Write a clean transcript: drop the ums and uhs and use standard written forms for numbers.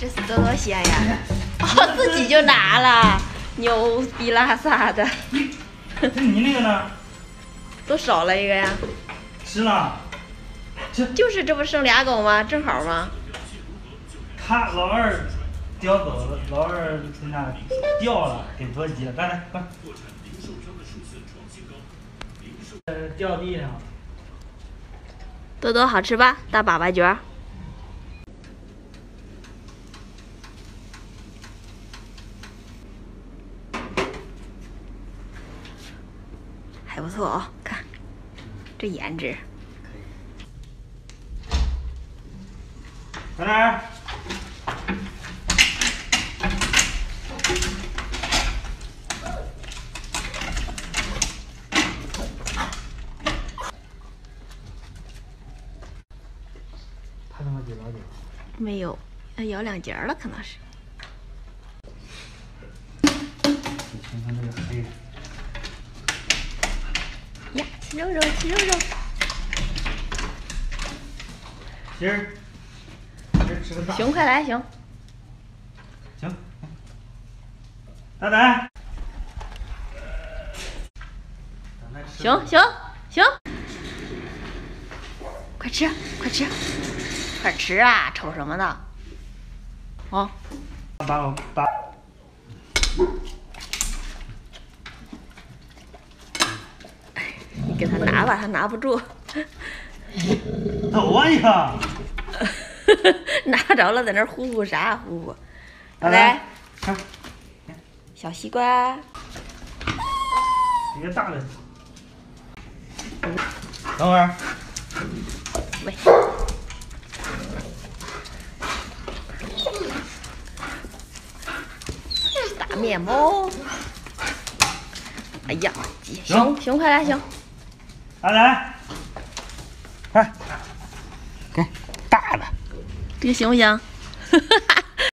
这是多少钱呀？哦，自己就拿了，牛逼拉撒的。 那你那个呢？ 都少了一个呀？ 吃了。 就是这不剩俩狗吗？正好吗？ 他老二叼走了，老二在那掉了，给捉急了。来，快！掉地上了。 多多好吃吧？大粑粑卷儿。还不错哦，看这颜值。 在哪儿？他怎么给老姐？ 没有，要咬两截了，可能是。 你看看这个黑的。 呀，吃肉肉，吃肉肉。 今儿吃个大。 熊，快来，熊。 行。大胆。 熊，快吃，快吃，快吃啊！瞅什么呢？哦。 把。 你给他拿吧，他拿不住。 走啊你！ 拿着了，在那儿呼呼啥呼呼？ 来， 小西瓜。 一个大的。等会儿。 喂。大面包。哎呀，熊，快来，熊！ 来，快，给大的， 这个行不行？